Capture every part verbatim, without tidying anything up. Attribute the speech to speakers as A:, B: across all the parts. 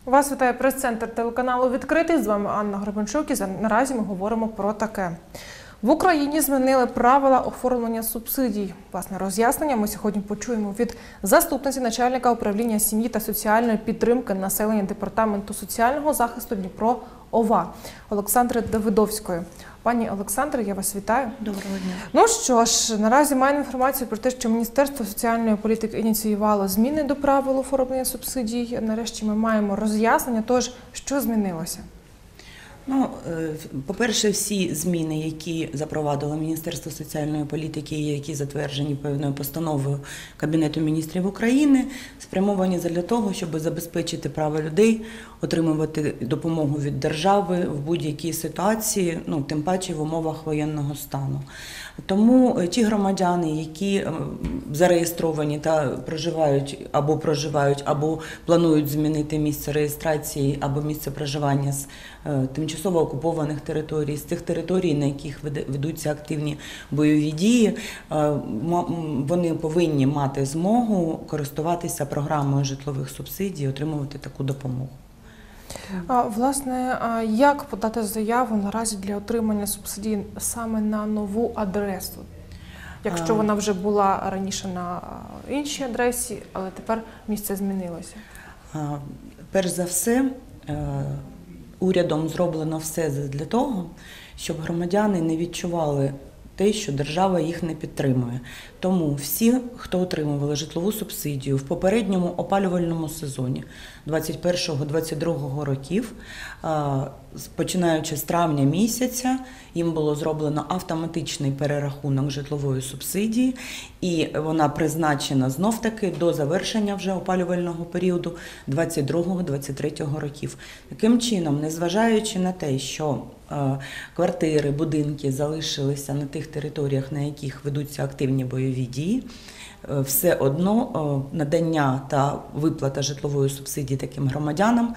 A: Вас вітає прес-центр телеканалу «Відкритий». З вами Анна Гребенчук і наразі ми говоримо про таке. В Україні змінили правила оформлення субсидій. Власне, роз'яснення ми сьогодні почуємо від заступниці начальника управління сім'ї та соціальної підтримки населення Департаменту соціального захисту Дніпро ОВА Олександри Давидовської. Пані Олександре, я вас вітаю.
B: Доброго дня.
A: Ну що ж, наразі маємо інформацію про те, що Міністерство соціальної політики ініціювало зміни до правил оформлення субсидій. Нарешті ми маємо роз'яснення. Тож, що змінилося?
B: Ну, по-перше, всі зміни, які запровадило Міністерство соціальної політики і які затверджені певною постановою Кабінету міністрів України, спрямовані для того, щоб забезпечити право людей отримувати допомогу від держави в будь-якій ситуації, ну, тим паче в умовах воєнного стану. Тому ті громадяни, які зареєстровані та проживають або проживають, або планують змінити місце реєстрації або місце проживання з тимчасово окупованих територій, з тих територій, на яких ведуться активні бойові дії, вони повинні мати змогу користуватися програмою житлових субсидій, отримувати таку допомогу.
A: А, власне, як подати заяву наразі для отримання субсидій саме на нову адресу? Якщо вона вже була раніше на іншій адресі, але тепер місце змінилося.
B: Перш за все, урядом зроблено все для того, щоб громадяни не відчували те, що держава їх не підтримує. Тому всі, хто отримували житлову субсидію в попередньому опалювальному сезоні двадцять першого - двадцять другого років, починаючи з травня місяця, їм було зроблено автоматичний перерахунок житлової субсидії, і вона призначена знов-таки до завершення вже опалювального періоду двадцять другого - двадцять третього років. Таким чином, незважаючи на те, що квартири, будинки залишилися на тих територіях, на яких ведуться активні бойові дії, все одно надання та виплата житлової субсидії таким громадянам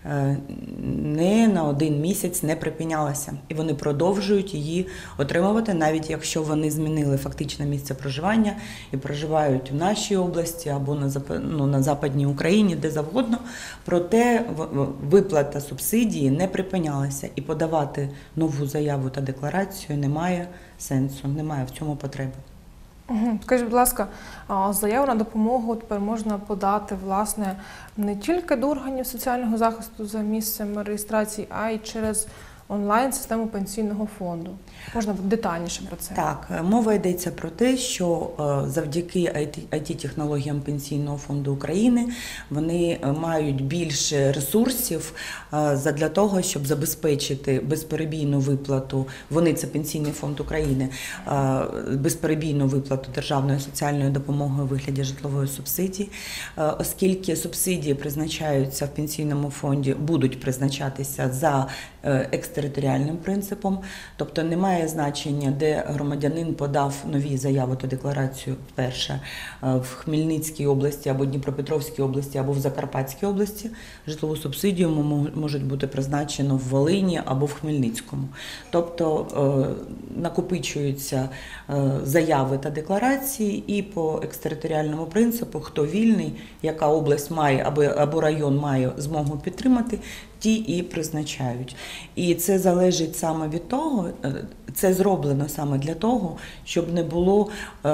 B: не на один місяць не припинялася. І вони продовжують її отримувати, навіть якщо вони змінили фактичне місце проживання і проживають в нашій області або на, ну, на Западній Україні, де завгодно. Проте виплата субсидії не припинялася. І подавати нову заяву та декларацію немає сенсу, немає в цьому потреби.
A: Скажіть, будь ласка, заяву на допомогу тепер можна подати, власне, не тільки до органів соціального захисту за місцем реєстрації, а й через онлайн-систему пенсійного фонду. Можна детальніше про це?
B: Так, мова йдеться про те, що завдяки ай ті-технологіям Пенсійного фонду України вони мають більше ресурсів для того, щоб забезпечити безперебійну виплату, вони це Пенсійний фонд України, безперебійну виплату державної соціальної допомоги у вигляді житлової субсидії, оскільки субсидії призначаються в Пенсійному фонді, будуть призначатися за екстериторіальним принципом, тобто немає значення, де громадянин подав нові заяви та декларацію вперше в Хмельницькій області або Дніпропетровській області або в Закарпатській області. Житлову субсидію можуть бути призначено в Волині або в Хмельницькому. Тобто накопичуються заяви та декларації і по екстериторіальному принципу, хто вільний, яка область має або, або район має змогу підтримати, ті і призначають. І це залежить саме від того, це зроблено саме для того, щоб не було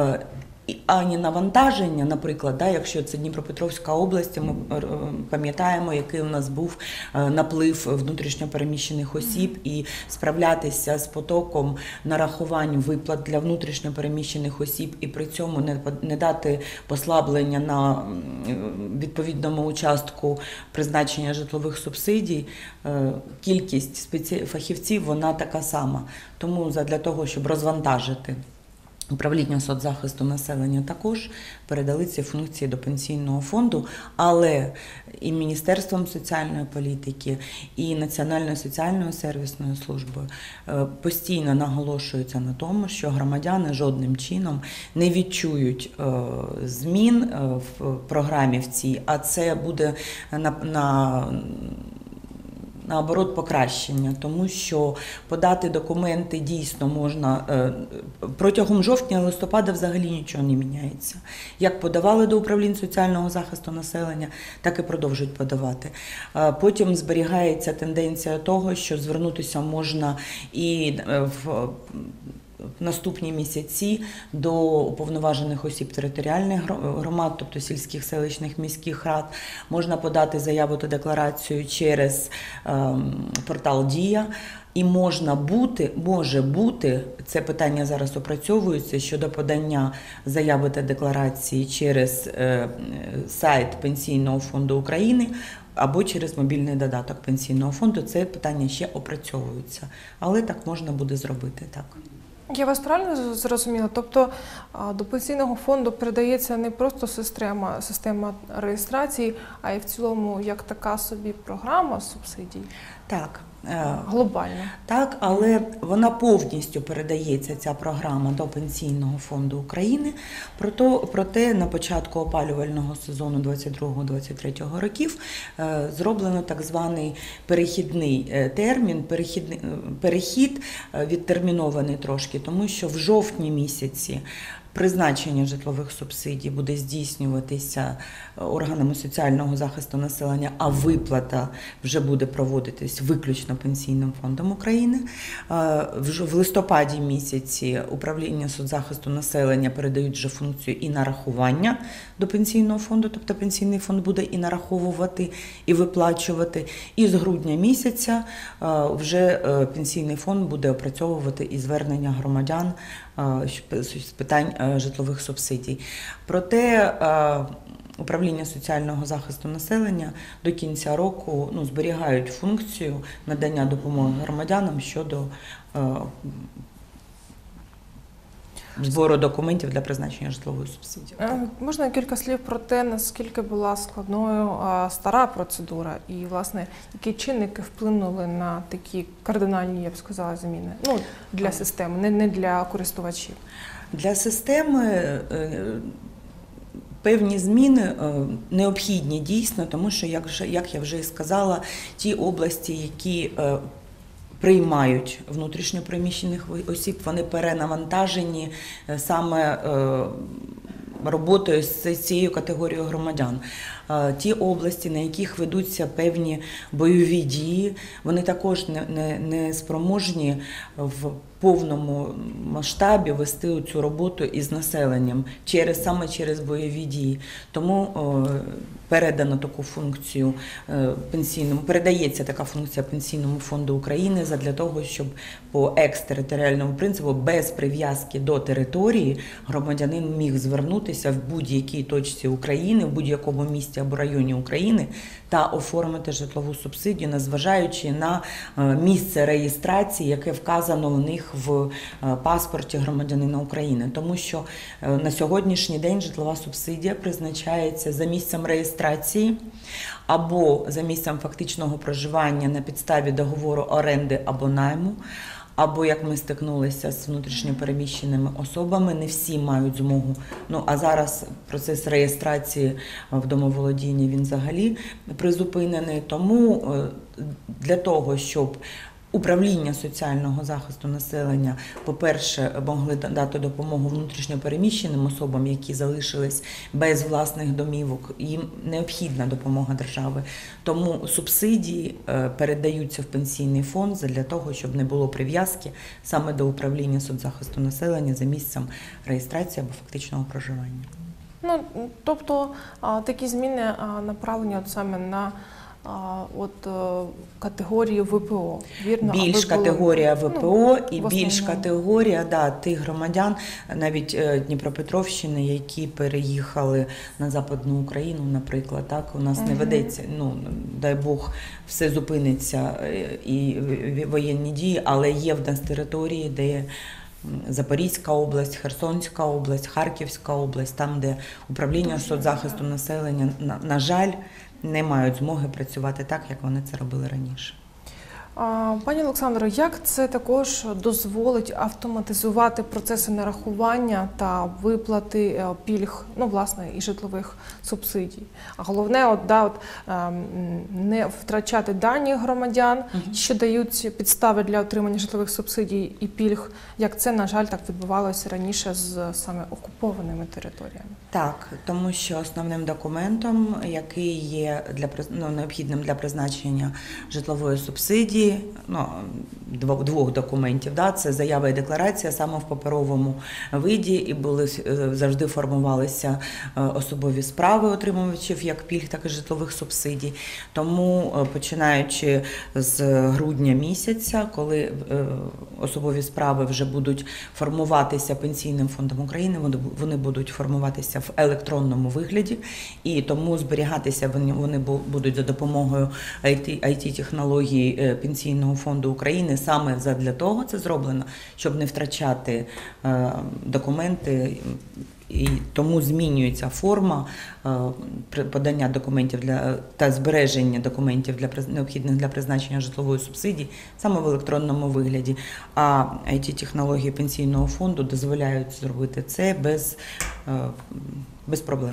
B: ані навантаження, наприклад, да, якщо це Дніпропетровська область, ми пам'ятаємо, який у нас був наплив внутрішньопереміщених осіб, і справлятися з потоком нарахувань виплат для внутрішньопереміщених осіб і при цьому не, не дати послаблення на відповідному участку призначення житлових субсидій, кількість фахівців, вона така сама. Тому для того, щоб розвантажити Управління соцзахисту населення також передали ці функції до Пенсійного фонду, але і Міністерством соціальної політики, і Національною соціальною сервісною службою постійно наголошується на тому, що громадяни жодним чином не відчують змін в програмі в цій, а це буде на, на наоборот покращення, тому що подати документи дійсно можна е, протягом жовтня-листопада взагалі нічого не міняється. Як подавали до управлінь соціального захисту населення, так і продовжують подавати. Е, Потім зберігається тенденція того, що звернутися можна і в в наступні місяці до уповноважених осіб територіальних громад, тобто сільських, селищних, міських рад, можна подати заяву та декларацію через е, портал «Дія». І можна бути, може бути, це питання зараз опрацьовується, щодо подання заяви та декларації через е, сайт Пенсійного фонду України або через мобільний додаток Пенсійного фонду. Це питання ще опрацьовується, але так можна буде зробити, так.
A: Я вас правильно зрозуміла? Тобто до Пенсійного фонду передається не просто система, система реєстрації, а й в цілому як така собі програма субсидій?
B: Так.
A: Глобально.
B: Так, але вона повністю передається, ця програма, до Пенсійного фонду України. Проте на початку опалювального сезону двадцять другого - двадцять третього років зроблено так званий перехідний термін, перехідний, перехід відтермінований трошки, тому що в жовтні місяці призначення житлових субсидій буде здійснюватися органами соціального захисту населення, а виплата вже буде проводитись виключно Пенсійним фондом України. В листопаді місяці управління соцзахисту населення передають вже функцію і нарахування до Пенсійного фонду, тобто Пенсійний фонд буде і нараховувати, і виплачувати. І з грудня місяця вже Пенсійний фонд буде опрацьовувати і звернення громадян з питань житлових субсидій. Проте управління соціального захисту населення до кінця року ну, зберігають функцію надання допомоги громадянам щодо збору документів для призначення житлової субсидії.
A: Можна кілька слів про те, наскільки була складною стара процедура і, власне, які чинники вплинули на такі кардинальні, я б сказала, зміни? Ну, для системи, не, не для користувачів.
B: Для системи певні зміни необхідні дійсно, тому що, як, як я вже і сказала, ті області, які приймають внутрішньопереміщених осіб, вони перенавантажені саме роботою з цією категорією громадян. Ті області, на яких ведуться певні бойові дії, вони також не, не, не спроможні в повному масштабі вести цю роботу із населенням через, саме через бойові дії. Тому о, передано таку функцію пенсійному, передається така функція Пенсійному фонду України задля того, щоб по екстериторіальному принципу без прив'язки до території громадянин міг звернутися в будь-якій точці України, в будь-якому місті або районі України та оформити житлову субсидію, незважаючи на місце реєстрації, яке вказано у них в паспорті громадянина України. Тому що на сьогоднішній день житлова субсидія призначається за місцем реєстрації або за місцем фактичного проживання на підставі договору оренди або найму, або, як ми стикнулися з внутрішньопереміщеними особами, не всі мають змогу. Ну, а зараз процес реєстрації в домоволодінні, він взагалі призупинений. Тому для того, щоб управління соціального захисту населення, по-перше, могли дати допомогу внутрішньопереміщеним особам, які залишились без власних домівок, їм необхідна допомога держави. Тому субсидії передаються в Пенсійний фонд для того, щоб не було прив'язки саме до управління соцзахисту населення за місцем реєстрації або фактичного проживання.
A: Ну, тобто такі зміни направлені от саме на от категорію ВПО, вірно?
B: Більш
A: Аби
B: категорія
A: було,
B: ВПО
A: ну,
B: і більш категорія да, тих громадян, навіть Дніпропетровщини, які переїхали на Западну Україну, наприклад. Так, у нас угу. не ведеться, ну, дай Бог, все зупиниться і воєнні дії, але є в нас території, де Запорізька область, Херсонська область, Харківська область, там, де управління соцзахисту населення, на, на жаль, не мають змоги працювати так, як вони це робили раніше.
A: А, Пані Олександро, як це також дозволить автоматизувати процеси нарахування та виплати е, пільг, ну, власне, і житлових субсидій? А головне, от, да, от, ем, не втрачати дані громадян,
B: Мгм.
A: що дають підстави для отримання житлових субсидій і пільг, як це, на жаль, так відбувалося раніше з саме окупованими територіями.
B: Так, тому що основним документом, який є для приз- ну, необхідним для призначення житлової субсидії, ну дво- двох документів, да, це заява і декларація саме в паперовому виді, і були е, завжди формувалися е, особові справи отримувачів як пільг, так і житлових субсидій. Тому е, починаючи з грудня місяця, коли е, особові справи вже будуть формуватися Пенсійним фондом України, вони бу- вони будуть формуватися в електронному вигляді, і тому зберігатися вони, вони бу- будуть за допомогою ай ті, ай ті-технологій е, Пенсійного фонду України. Саме для того це зроблено, щоб не втрачати е, документи, і тому змінюється форма е, при- подання документів для та збереження документів для приз- необхідних для призначення житлової субсидії саме в електронному вигляді. А ай ті-технології Пенсійного фонду дозволяють зробити це без, е, без проблем.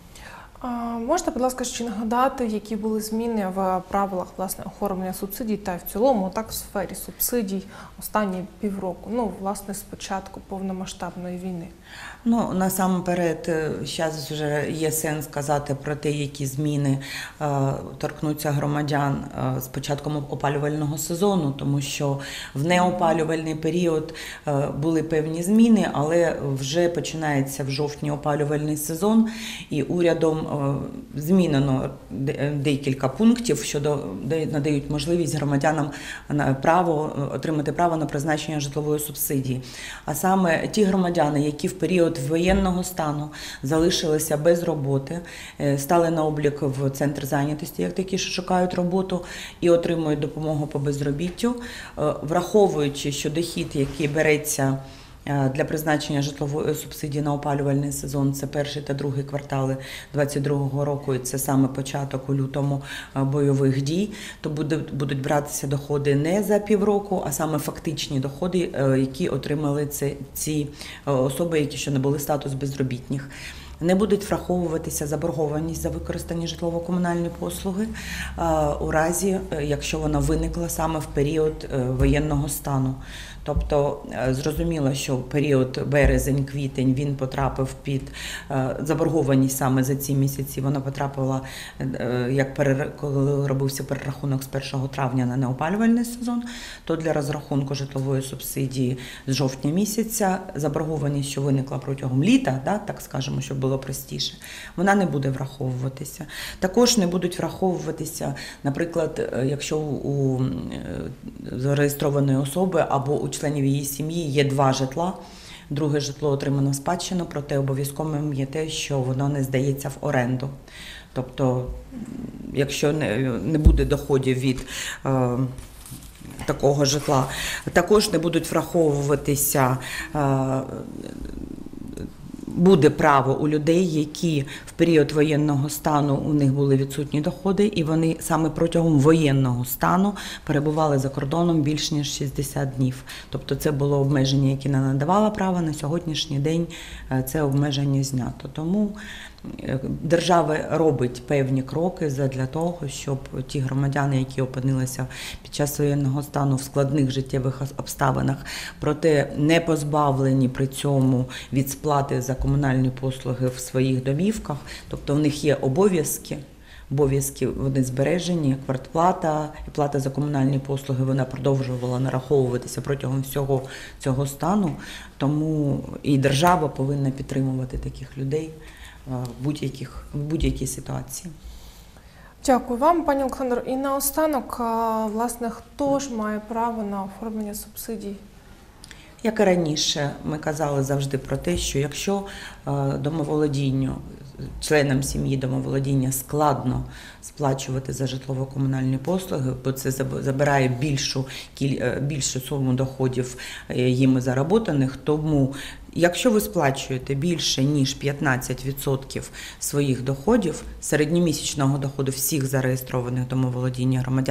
A: А, можете, будь ласка, ще нагадати, які були зміни в правилах, власне, оформлення субсидій та й в цілому, так, в сфері субсидій останні півроку, ну, власне, з початку повномасштабної війни?
B: Ну, насамперед, зараз вже є сенс казати про те, які зміни е, торкнуться громадян е, з початком опалювального сезону, тому що в неопалювальний період е, були певні зміни, але вже починається в жовтні опалювальний сезон, і урядом е, змінено де- декілька пунктів, що до- де надають можливість громадянам на право отримати право на призначення житлової субсидії. А саме ті громадяни, які в період воєнного стану залишилися без роботи, е, стали на облік в центр зайнятості, як такі, що шукають роботу і отримують допомогу по безробіттю, е, враховуючи, що дохід, який береться е, для призначення житлової субсидії на опалювальний сезон, це перший та другий квартали двадцять другого року, і це саме початок у лютому е, бойових дій, то буде, будуть братися доходи не за півроку, а саме фактичні доходи, е, які отримали це, ці е, особи, які ще не були статус безробітних. Не будуть враховуватися заборгованість за використані житлово-комунальні послуги е, у разі, е, якщо вона виникла саме в період е, воєнного стану. Тобто е, зрозуміло, що період березень-квітень він потрапив під е, заборгованість саме за ці місяці. Вона потрапила, е, як перер- коли робився перерахунок з першого травня на неопалювальний сезон, то для розрахунку житлової субсидії з жовтня місяця заборгованість, що виникла протягом літа, да, так скажемо, щоб було простіше, вона не буде враховуватися. Також не будуть враховуватися, наприклад, е, якщо у е, зареєстрованої особи або у членів її сім'ї є два житла, друге житло отримано в спадщину, проте обов'язковим є те, що воно не здається в оренду. Тобто, якщо не, не буде доходів від е, такого житла, також не будуть враховуватися е, буде право у людей, які в період воєнного стану у них були відсутні доходи, і вони саме протягом воєнного стану перебували за кордоном більш ніж шістдесят днів. Тобто це було обмеження, яке не надавало права. На сьогоднішній день е, це обмеження знято. Тому е, держава робить певні кроки для того, щоб ті громадяни, які опинилися під час воєнного стану в складних життєвих обставинах, проте не позбавлені при цьому від сплати за комунальні послуги в своїх домівках, тобто в них є обов'язки, обов'язки вони збережені, квартплата і плата за комунальні послуги, вона продовжувала нараховуватися протягом всього цього стану, тому і держава повинна підтримувати таких людей в будь-яких, в будь-якій ситуації.
A: Дякую вам, пані Олександро. І наостанок, а, власне, хто ж має право на оформлення субсидій?
B: Як і раніше, ми казали завжди про те, що якщо е, домоволодінню, членам сім'ї домоволодіння складно сплачувати за житлово-комунальні послуги, бо це забирає більшу, більшу суму доходів їм заработаних, тому якщо ви сплачуєте більше, ніж п'ятнадцять відсотків своїх доходів, середньомісячного доходу всіх зареєстрованих домоволодіння громадян,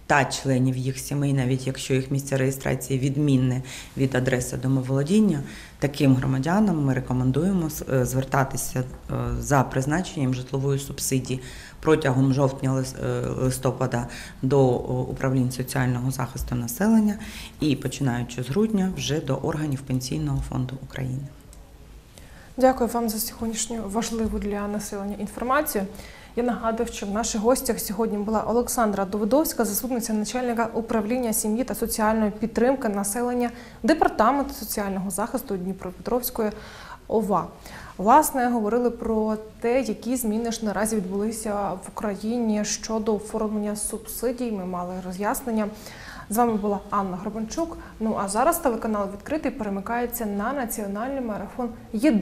B: та членів їх сімей, навіть якщо їх місце реєстрації відмінне від адреси домоволодіння, таким громадянам ми рекомендуємо звертатися за призначенням житлової субсидії протягом жовтня-листопада до управлінь соціального захисту населення і починаючи з грудня вже до органів Пенсійного фонду України.
A: Дякую вам за сьогоднішню важливу для населення інформацію. Я нагадую, що в наших гостях сьогодні була Олександра Довидовська, заступниця начальника управління сім'ї та соціальної підтримки населення Департаменту соціального захисту Дніпропетровської ОВА. Власне, говорили про те, які зміни ж наразі відбулися в Україні щодо оформлення субсидій. Ми мали роз'яснення. З вами була Анна Горбанчук. Ну а зараз телеканал «Відкритий» перемикається на національний марафон «Єдиний».